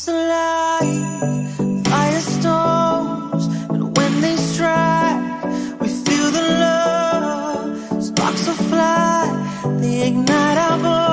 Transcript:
Sparks alight, firestorms, and when they strike, we feel the love. Sparks will fly, they ignite our bones.